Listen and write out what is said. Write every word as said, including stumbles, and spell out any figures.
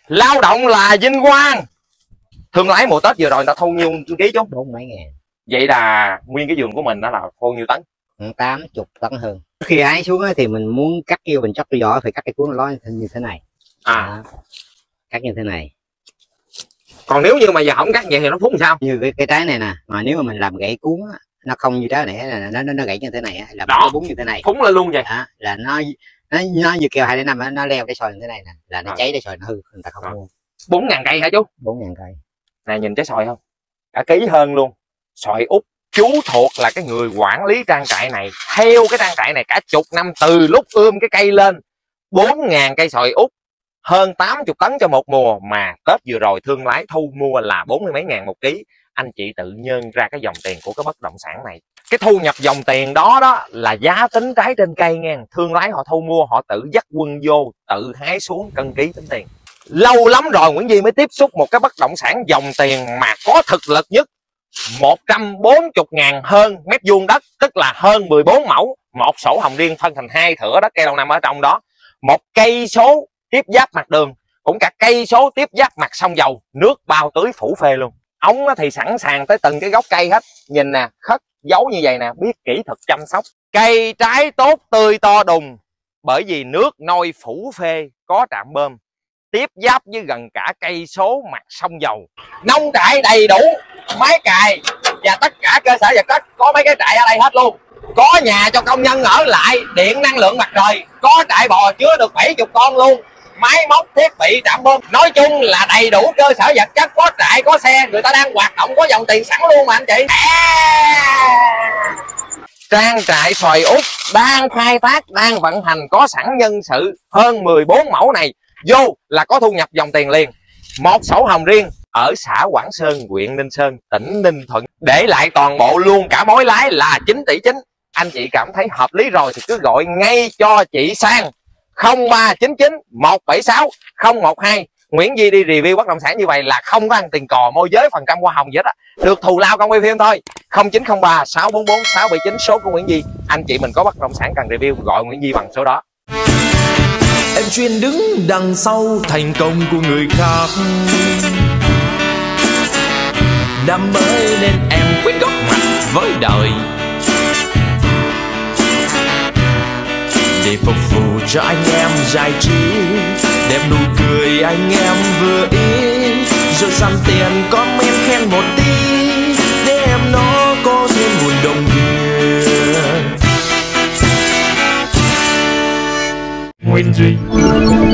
Lao động là vinh quang. Thương lái mùa Tết vừa rồi người ta thu nhiêu ký chú? Bốn mấy ngàn. Vậy là nguyên cái vườn của mình đó là thu nhiêu tấn? Tám chục tấn hơn. Khi hái xuống thì mình muốn cắt vô mình chóc cái vỏ, phải cắt cái cuốn nó như thế này. À, đó. Cắt như thế này. Còn nếu như mà giờ không cắt vậy thì nó phúng sao? Như cái, cái trái này nè, mà nếu mà mình làm gãy cuốn á, nó không như trái này là nó nó, nó gãy như thế này là nó búng như thế này. Phúng lên luôn vậy. Đó, là nó nó nó như kêu hai đến năm nó leo cái xoài như thế này nè, là nó à. cháy cái xoài nó hư, người ta không à. mua. Bốn ngàn cây hả chú? Bốn ngàn cây. Này nhìn trái xoài không? Cả ký hơn luôn. Xoài Úc. Chú thuộc là cái người quản lý trang trại này, theo cái trang trại này cả chục năm, từ lúc ươm cái cây lên. Bốn ngàn cây xoài Úc, hơn tám mươi tấn cho một mùa, mà Tết vừa rồi thương lái thu mua là bốn mươi mấy ngàn một ký. Anh chị tự nhân ra cái dòng tiền của cái bất động sản này. Cái thu nhập dòng tiền đó đó là giá tính trái trên cây nha. Thương lái họ thu mua, họ tự dắt quân vô, tự hái xuống cân ký tính tiền. Lâu lắm rồi Nguyễn Duy mới tiếp xúc một cái bất động sản dòng tiền mà có thực lực nhất. Một trăm bốn mươi ngàn hơn mét vuông đất, tức là hơn mười bốn mẫu. Một sổ hồng riêng phân thành hai thửa đất cây lâu năm ở trong đó. Một cây số tiếp giáp mặt đường, cũng cả cây số tiếp giáp mặt sông Dầu. Nước bao tưới phủ phê luôn. Ống thì sẵn sàng tới từng cái gốc cây hết. Nhìn nè, khất dấu như vậy nè, biết kỹ thuật chăm sóc. Cây trái tốt tươi to đùng, bởi vì nước nôi phủ phê, có trạm bơm, tiếp giáp với gần cả cây số mặt sông Dầu. Nông trại đầy đủ, máy cày và tất cả cơ sở vật chất, có mấy cái trại ở đây hết luôn. Có nhà cho công nhân ở lại, điện năng lượng mặt trời, có trại bò chứa được bảy mươi con luôn, máy móc thiết bị trạm bơm. Nói chung là đầy đủ cơ sở vật chất, có trại có xe, người ta đang hoạt động, có dòng tiền sẵn luôn mà anh chị. À, trang trại xoài Úc đang khai thác, đang vận hành, có sẵn nhân sự hơn mười bốn mẫu này, vô là có thu nhập dòng tiền liền. Một sổ hồng riêng ở xã Quảng Sơn, huyện Ninh Sơn, tỉnh Ninh Thuận, để lại toàn bộ luôn cả mối lái là chín tỷ chín. Anh chị cảm thấy hợp lý rồi thì cứ gọi ngay cho chị Sang không ba chín chín một bảy sáu không một hai. Nguyễn Duy đi review bất động sản như vậy là không có ăn tiền cò môi giới phần trăm hoa hồng gì hết á, được thù lao công quay phim thôi. Không chín không ba sáu bốn bốn sáu bảy chín số của Nguyễn Duy. Anh chị mình có bất động sản cần review gọi Nguyễn Duy bằng số đó. Em chuyên đứng đằng sau thành công của người khác, năm mới nên em quyết góp mặt với đời, để phục vụ cho anh em giải trí, đẹp nụ cười anh em vừa ý, rồi săn tiền comment khen một tí, để em nó có thêm nguồn động viên. Nguyên Duy.